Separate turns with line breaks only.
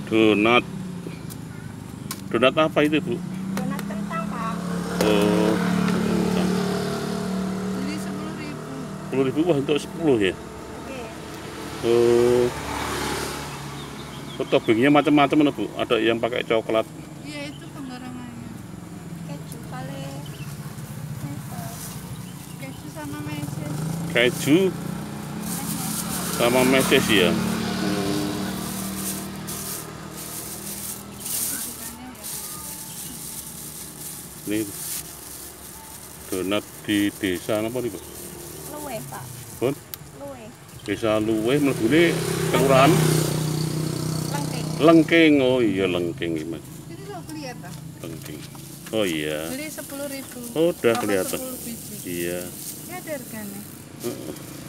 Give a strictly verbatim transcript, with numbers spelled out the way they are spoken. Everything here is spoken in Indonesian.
Donat. Donat apa itu, Bu?
Donat kentang, Pak.
Oh, kentang.
Beli sepuluh ribu.
sepuluh ribu, wah untuk sepuluh ya?
Oke.
Oh. Toppingnya macam-macam, Bu. Ada yang pakai coklat.
Iya, itu pembarangannya.
Keju kali.
Keju sama meses.
Keju sama meses ya. Hmm. Ini donat di desa apa nih, Bu?
Luwe, Pak.
Pun?
Luwe.
Desa Luwe, mlebune kelurahan
Lengking.
Lengking. Oh iya, Lengking ini, Mas.
Ini loh kelihatan.
Lengking. Oh iya.
Beli sepuluh ribu.
Oh, udah
Apa
kelihatan.
sepuluh biji.
Iya.
Ini ada harganya.
Heeh.